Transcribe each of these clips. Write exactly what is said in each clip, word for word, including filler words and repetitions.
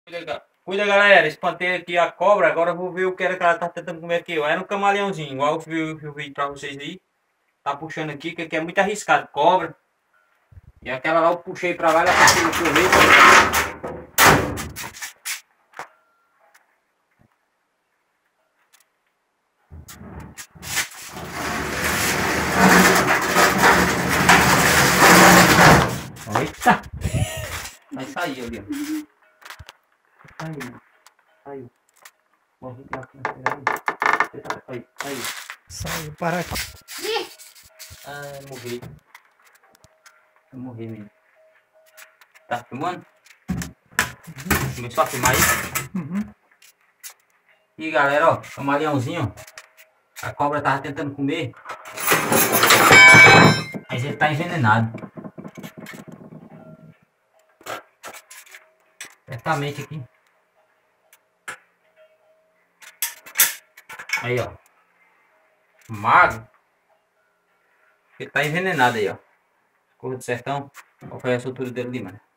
Cuida, cuida, galera, espantei aqui a cobra, agora eu vou ver o que era que ela tá tentando comer aqui, ó. Era um camaleãozinho, igual eu vi, eu vi pra vocês aí. Tá puxando aqui, que aqui é muito arriscado, cobra. E aquela lá eu puxei pra lá, ela conseguiu correr. Eita! Vai sair ali, ó. Saiu, saiu. Morri pra frente, aí. Saiu. Saiu, para aqui. Ah, morri. Eu morri mesmo. Tá filmando? Uhum. Começou a filmar aí? Uhum. E galera, ó, camaleãozinho, ó. A cobra tava tentando comer. Mas ele tá envenenado. Certamente aqui. Aí, ó. Mago. Ele tá envenenado aí, ó. Corro do sertão. Qual foi a estrutura dele ali, mano?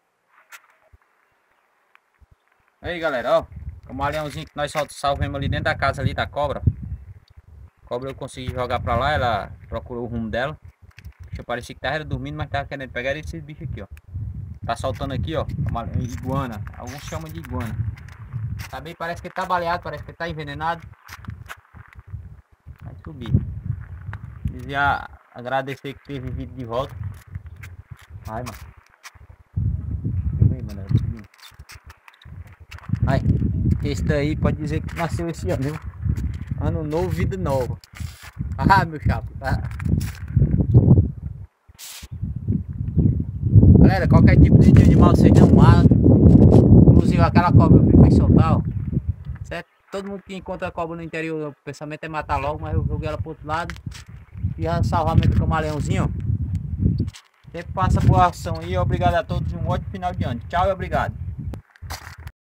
Aí, galera, ó. Camaleãozinho que nós salvamos ali dentro da casa ali da cobra. A cobra eu consegui jogar pra lá, ela procurou o rumo dela. Eu parecia que tava dormindo, mas tava querendo pegar esse bicho aqui, ó. Tá soltando aqui, ó, uma iguana. Alguns chamam de iguana. Também parece que ele tá baleado, parece que ele tá envenenado. Vai subir. Desviar, agradecer que teve vídeo de volta. Ai, mano. Vem, mano. Ai, esse daí pode dizer que nasceu esse ano, viu? Ano novo, vida nova. Ah, meu chapa, tá? Galera, qualquer tipo de animal vocês não matam. Inclusive aquela cobra que eu fui soltar, ó. Certo? Todo mundo que encontra cobra no interior, o pensamento é matar logo, mas eu joguei ela pro outro lado. E já salvamento do camaleãozinho, ó. Sempre passa boa ação aí. Obrigado a todos e um ótimo final de ano. Tchau e obrigado.